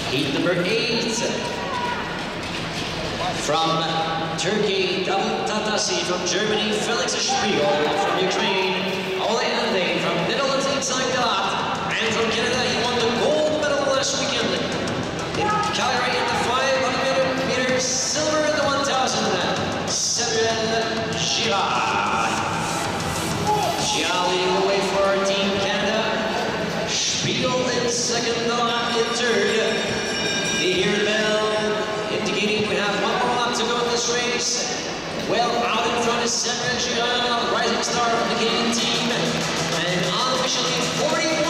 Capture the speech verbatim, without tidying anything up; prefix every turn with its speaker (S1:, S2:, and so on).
S1: Heat number eight. From Turkey, Davut Tatasi. From Germany, Felix Spiegel. From Ukraine, Ole Ande. From Netherlands, Itzhak Dalat. And from Canada, he won the gold medal last weekend in Calgary in the five hundred meters, silver in the one thousand. Samuel Girard. Girard leading the way for Team Canada. Spiegel in second, Dalat in third. They hear the bell indicating we have one more lap to go in this race. Well, out in front is Samuel Girard, rising star of the Canadian team, and unofficially forty-one.